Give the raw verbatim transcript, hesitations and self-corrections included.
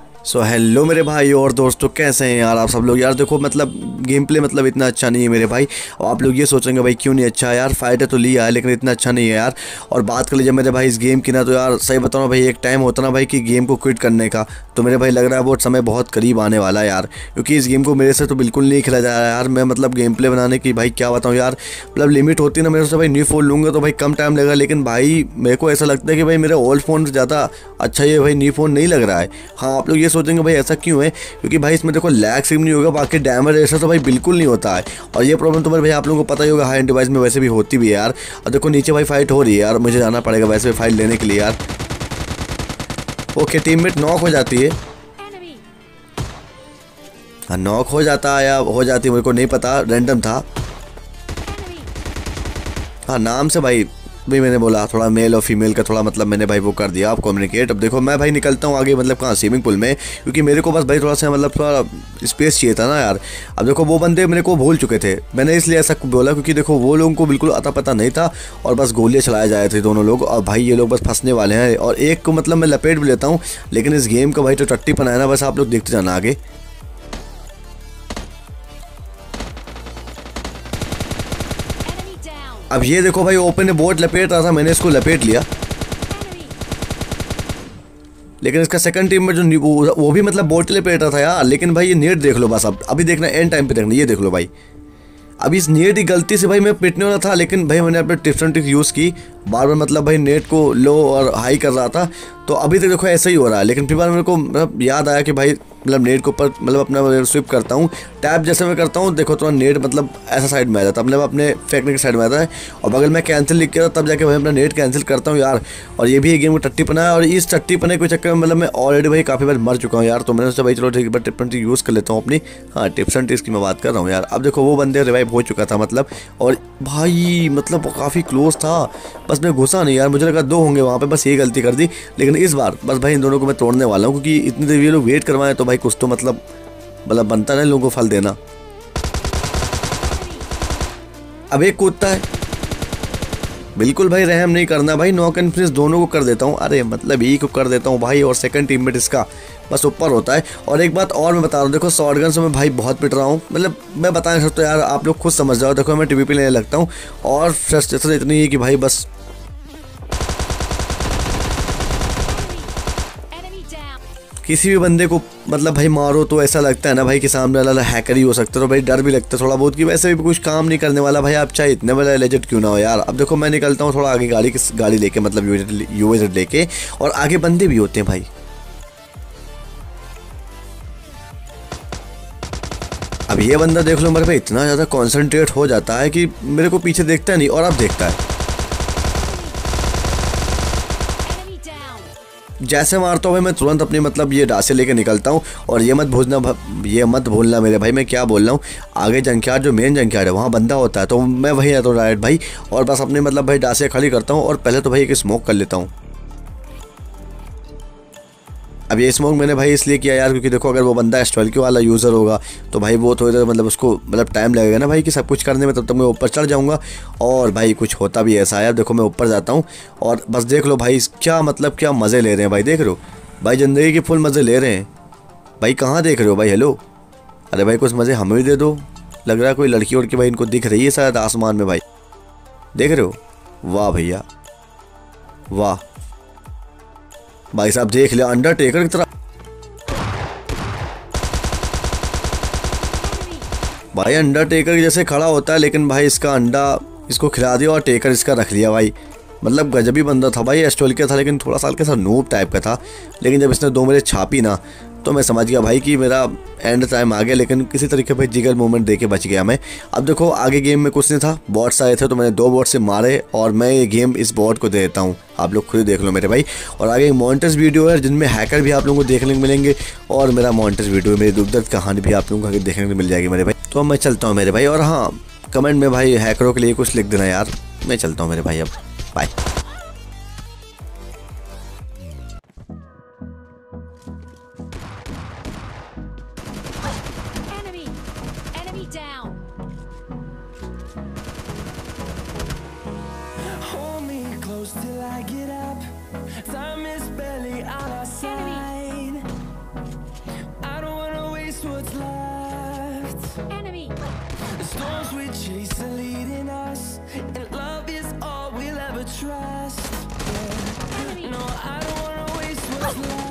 सो so, hello मेरे भाई और दोस्तों, कैसे हैं यार आप सब लोग। यार देखो मतलब गेम प्ले मतलब इतना अच्छा नहीं है मेरे भाई। और आप लोग ये सोचेंगे भाई क्यों नहीं अच्छा है यार, फाइटर तो लिया है लेकिन इतना अच्छा नहीं है यार। और बात कर लीजिए मेरे भाई इस गेम की ना, तो यार सही बताऊँ ना भाई, एक टाइम होता ना भाई कि गेम को क्विट करने का, तो मेरे भाई लग रहा है वो समय बहुत करीब आने वाला है यार। क्योंकि इस गेम को मेरे से तो बिल्कुल नहीं खेला जा रहा है यार। मैं मतलब गेम प्ले बनाने की भाई क्या बताऊँ यार, मतलब लिमिट होती है ना मेरे से भाई। न्यू फ़ोन लूँगा तो भाई कम टाइम लगेगा, लेकिन भाई मेरे को ऐसा लगता है कि भाई मेरे ओल्ड फ़ोन से ज़्यादा अच्छा ये भाई न्यू फ़ोन नहीं लग रहा है। हाँ, आप लोग ये सोचेंगे भाई ऐसा क्यों है, क्योंकि भाई इसमें देखो लैग सिम नहीं होगा, बाकी डैमेज ऐसा तो भाई बिल्कुल नहीं होता है। और ये प्रॉब्लम तो मेरे भाई आप लोगों को पता ही होगा, हाई एंड डिवाइस में वैसे भी होती भी है यार। और देखो नीचे भाई फाइट हो रही है यार, मुझे जाना पड़ेगा वैसे फाइट लेने के लिए यार। ओके, टीममेट नॉक हो जाती है। हाँ, नॉक हो जाता है या हो जाती है मेरे को नहीं पता, रैंडम था। हाँ, नाम से भाई भी मैंने बोला, थोड़ा मेल और फीमेल का थोड़ा मतलब मैंने भाई वो कर दिया आप कम्युनिकेट। अब देखो मैं भाई निकलता हूँ आगे, मतलब कहाँ स्विमिंग पूल में, क्योंकि मेरे को बस भाई थोड़ा सा मतलब थोड़ा स्पेस चाहिए था ना यार। अब देखो वो बंदे मेरे को भूल चुके थे, मैंने इसलिए ऐसा बोला क्योंकि देखो वो लोगों को बिल्कुल अता पता नहीं था और बस गोलियाँ चलाए जाए थे दोनों लोग। और भाई ये लोग बस फंसने वाले हैं, और एक को मतलब मैं लपेट भी लेता हूँ, लेकिन इस गेम का भाई तो टट्टी पना है ना, बस आप लोग देखते जाना आगे। अब ये देखो भाई ओपन ने बोट लपेट रहा था, मैंने इसको लपेट लिया, लेकिन इसका सेकंड टीम में जो वो, वो भी मतलब बोट लपेट रहा था यार। लेकिन भाई ये नेट देख लो बस, अब अभी देखना एंड टाइम पे देखना, ये देख लो भाई। अब इस नेट की गलती से भाई मैं पिटने वाला था, लेकिन भाई मैंने अपने टिप्स एंड ट्रिक्स यूज़ की, बार बार मतलब भाई नेट को लो और हाई कर रहा था। तो अभी तक देखो ऐसा ही हो रहा है, लेकिन फिर बार मेरे को मतलब याद आया कि भाई मतलब नेट के ऊपर मतलब अपना स्विप करता हूँ, टैप जैसे मैं करता हूँ देखो तो नेट मतलब ऐसा साइड में आ जाता है, मतलब अपने फेंकने की साइड में आता है। और बगल में कैंसिल लिख के तब जाके भाई अपना नेट कैंसिल करता हूँ यार। और ये भी एक गेम का टट्टी पना है, और इस टट्टी पने के चक्कर में मतलब मैं ऑलरेडी भाई काफ़ी बार मर चुका हूँ यार। तो मैंने सोचा भाई चलो ठीक है, टिप्स एंड ट्रिक्स यूज़ कर लेता हूँ अपनी। हाँ, टिप्स एंड ट्रिक्स की मैं बात कर रहा हूँ यार। अब देखो वो बंदे रिवाइव हो चुका था मतलब, और भाई मतलब वो काफ़ी क्लोज था, बस मैं घुसा नहीं यार, मुझे लगा दो होंगे वहाँ पे, बस ये गलती कर दी। लेकिन इस बार बस भाई इन दोनों को मैं तोड़ने वाला हूँ, क्योंकि इतनी देर ये लोग वेट करवाएं तो भाई कुछ तो मतलब मतलब बनता है लोगों को फल देना। अब एक कूदता है, बिल्कुल भाई रहम नहीं करना भाई, नॉक एंड फिनिश दोनों को कर देता हूँ। अरे मतलब एक को कर देता हूँ भाई, और सेकंड टीममेट इसका बस ऊपर होता है। और एक बात और मैं बता रहा हूँ, देखो शॉटगन से मैं भाई बहुत पिट रहा हूँ, मतलब मैं बता नहीं सकता यार, आप लोग खुद समझ जाओ। देखो मैं टीवी पे लेने लगता हूँ, और फ्रस्ट्रेशन इतनी है कि भाई बस किसी भी बंदे को मतलब भाई मारो तो ऐसा लगता है ना भाई कि सामने वाला हैकर ही हो सकता है, तो भाई डर भी लगता है थोड़ा बहुत कि वैसे भी कुछ काम नहीं करने वाला भाई, आप चाहे इतने बड़ा लेजेंड क्यों ना हो यार। अब देखो मैं निकलता हूँ थोड़ा आगे गाड़ी की गाड़ी लेके, मतलब यूएजेड लेके, और आगे बंदे भी होते हैं भाई। अब ये बंदा देख लो मेरे पे इतना ज़्यादा कॉन्सेंट्रेट हो जाता है कि मेरे को पीछे देखता नहीं, और अब देखता है। जैसे मारता हूँ भाई मैं तुरंत अपनी मतलब ये डासे लेके निकलता हूँ। और ये मत भूलना ये मत भूलना मेरे भाई मैं क्या बोल रहा हूँ, आगे जंकयार्ड जो मेन जंकयार्ड है वहाँ बंदा होता है, तो मैं वहीं आता हूँ डायरेक्ट भाई, और बस अपने मतलब भाई डासे खड़ी करता हूँ, और पहले तो भाई एक स्मोक कर लेता हूँ। अब ये स्मोक मैंने भाई इसलिए किया यार, क्योंकि देखो अगर वो बंदा एस्ट्रॉल के वाला यूज़र होगा तो भाई वो थोड़ी देर मतलब उसको मतलब टाइम लगेगा ना भाई कि सब कुछ करने में, तब तक मैं ऊपर चढ़ जाऊंगा। और भाई कुछ होता भी ऐसा है यार, देखो मैं ऊपर जाता हूँ, और बस देख लो भाई क्या मतलब क्या मज़े ले रहे हैं भाई, देख रहे हो भाई, ज़िंदगी के फुल मज़े ले रहे हैं भाई। कहाँ देख रहे हो भाई, हेलो, अरे भाई कुछ मज़े हमें भी दे दो। लग रहा है कोई लड़की उड़ के भाई इनको दिख रही है शायद आसमान में भाई, देख रहे हो, वाह भैया वाह भाई साहब, देख लिया अंडरटेकर की तरह भाई, अंडरटेकर जैसे खड़ा होता है, लेकिन भाई इसका अंडा इसको खिला दिया और टेकर इसका रख लिया भाई। मतलब गजबी बंदा था भाई, एस्ट्रोल का था लेकिन थोड़ा साल के साथ नूब टाइप का था, लेकिन जब इसने दो मेरे छापी ना तो मैं समझ गया भाई कि मेरा एंड टाइम आ गया, लेकिन किसी तरीके भाई जिगर मूवमेंट देके बच गया मैं। अब देखो आगे गेम में कुछ नहीं था, बॉट्स आए थे तो मैंने दो बॉट से मारे, और मैं ये गेम इस बॉट को दे देता हूँ, आप लोग खुद ही देख लो मेरे भाई। और आगे मॉन्टेज वीडियो है जिनमें हैकर भी आप लोगों को देखने को मिलेंगे, और मेरा मॉन्टेज वीडियो मेरी दुख दर्द कहानी भी आप लोगों को देखने को मिल जाएगी मेरे भाई। तो मैं चलता हूँ मेरे भाई, और हाँ कमेंट में भाई हैकरों के लिए कुछ लिख देना यार। मैं चलता हूँ मेरे भाई, अब bye. Till I get up, time is barely on our side. Enemy. The storms we chase are leading us, and love is all we'll ever trust. Yeah. Enemy. No, I don't wanna waste what's left.